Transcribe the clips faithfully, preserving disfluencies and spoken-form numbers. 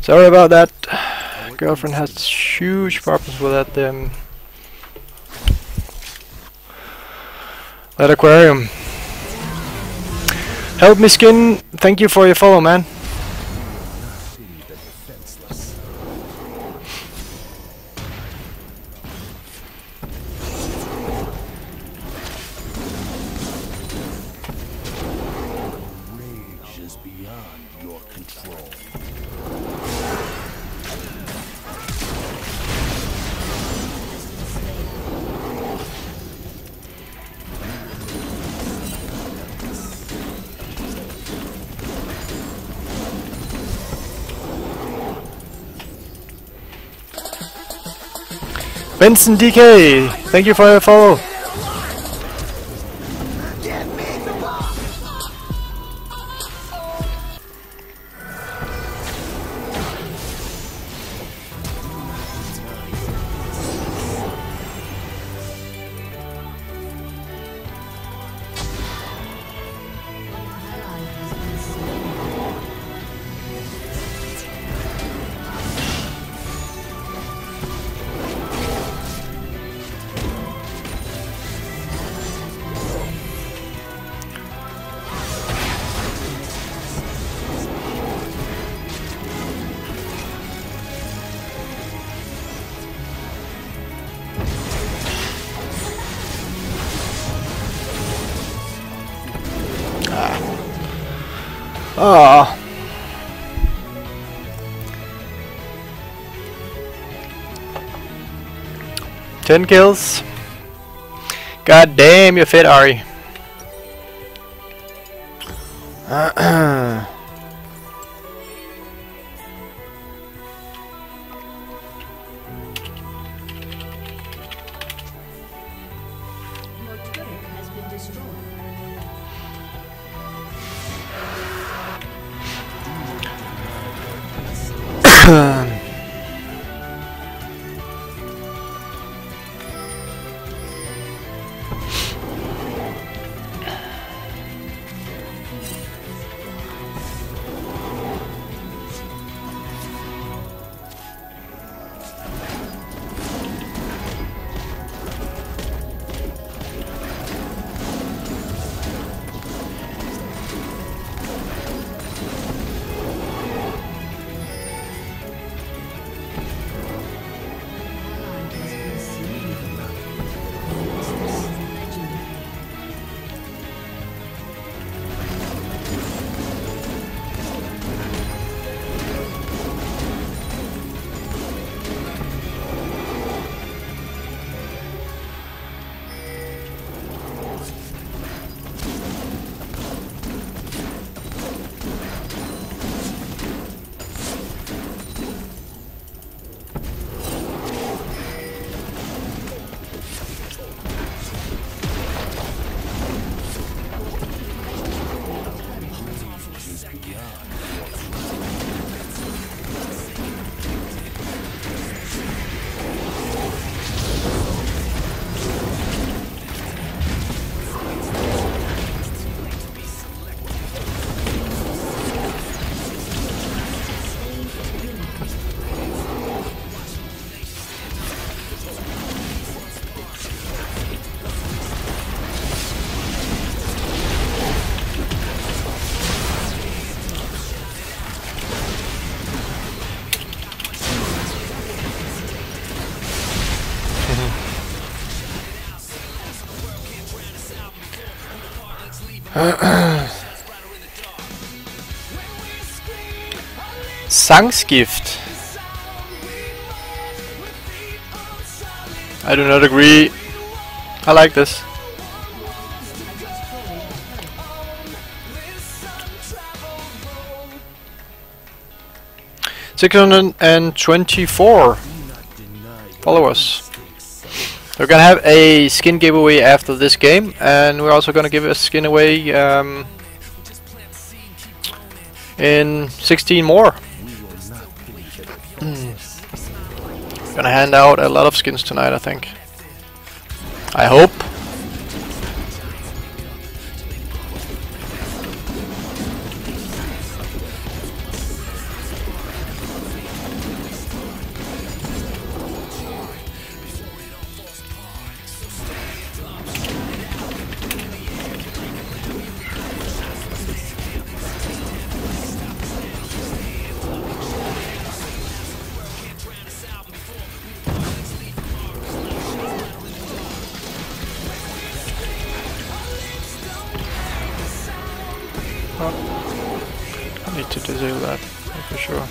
Sorry about that. Girlfriend has huge problems with that um, that aquarium. Help me, Skin. Thank you for your follow, man. Benson D K, thank you for your follow. Ah. Ten kills. God damn, you're fit, Ari. Sangsgift. I do not agree. I like this. six hundred twenty-four followers. We're gonna have a skin giveaway after this game, and we're also gonna give a skin away um, in sixteen more. Mm. Gonna hand out a lot of skins tonight, I think. I hope. disable that for sure.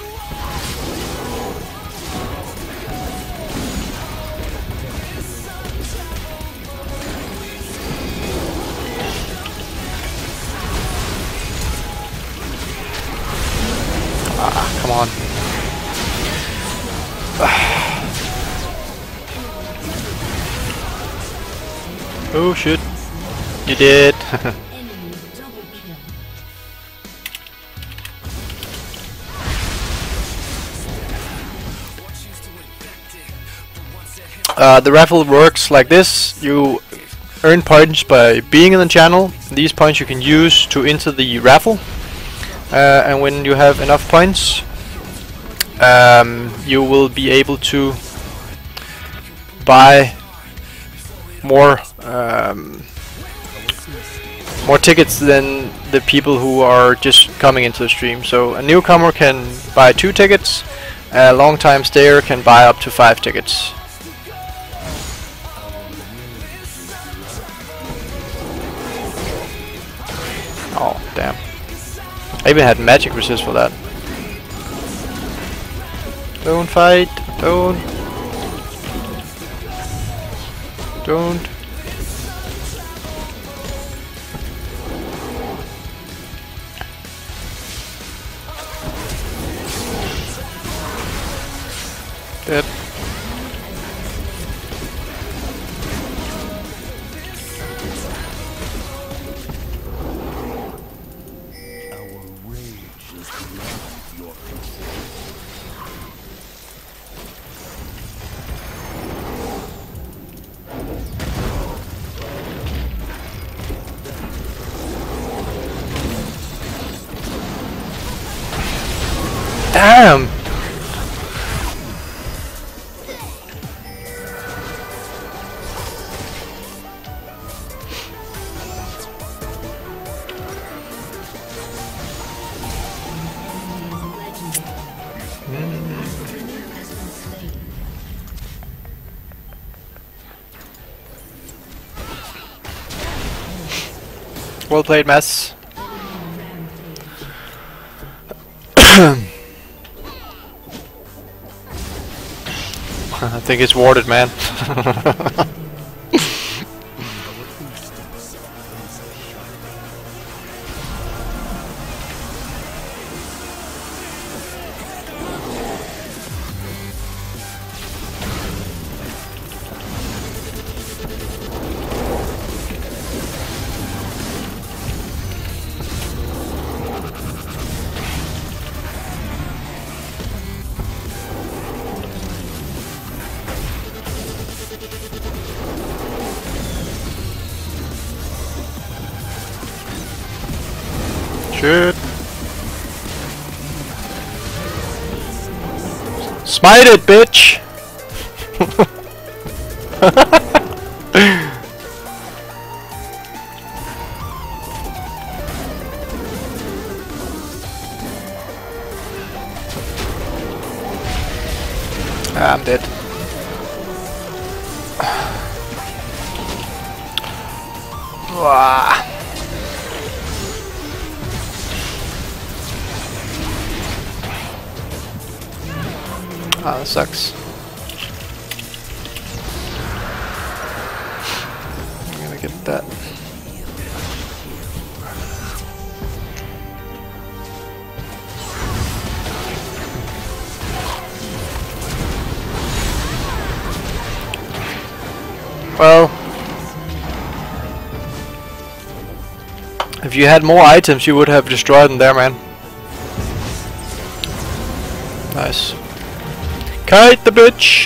Ah, come on. Oh shit. You did. uh, the raffle works like this. You earn points by being in the channel. These points you can use to enter the raffle. Uh, and when you have enough points, um, you will be able to buy more um, more tickets than the people who are just coming into the stream. So a newcomer can buy two tickets, a long time stayer can buy up to five tickets. Oh damn. I even had magic resist for that. Don't fight, don't. Don't. Dead. Damn! Well played, Mess. I think it's warded, man. Shit. Smite it, bitch! Ah, I'm dead. Wah. Ah, that sucks. I'm gonna get that. Well, if you had more items, you would have destroyed them there, man. Nice. Kite the bitch!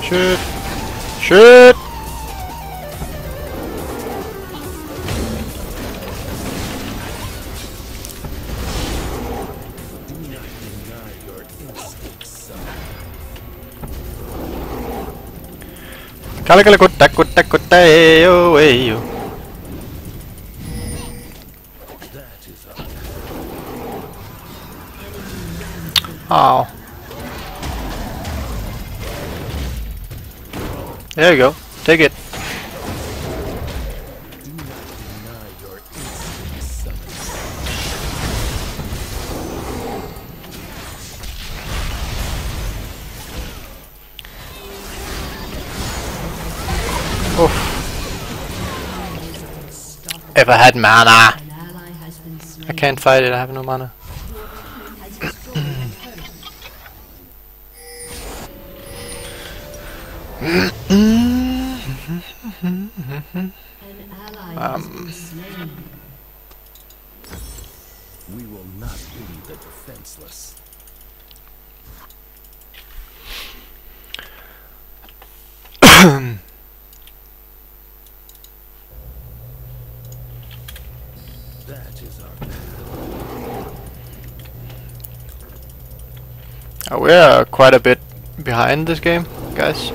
Shoot! Shoot! Kala kala kutta kutta kutta ayo ayo. Oh. There you go. Take it. Oof. If I had mana. I can't fight it, I have no mana. um. We will not leave the defenseless. That is our Oh, we are quite a bit behind this game, guys.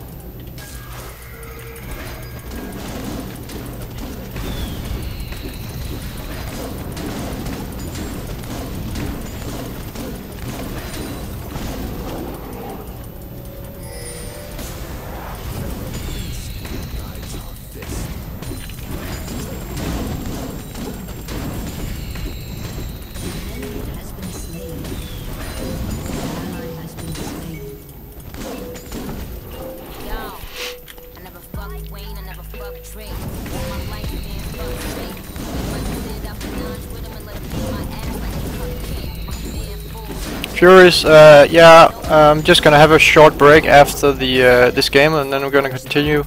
Furious, uh, yeah, I'm just gonna have a short break after the uh, this game, and then we're gonna continue.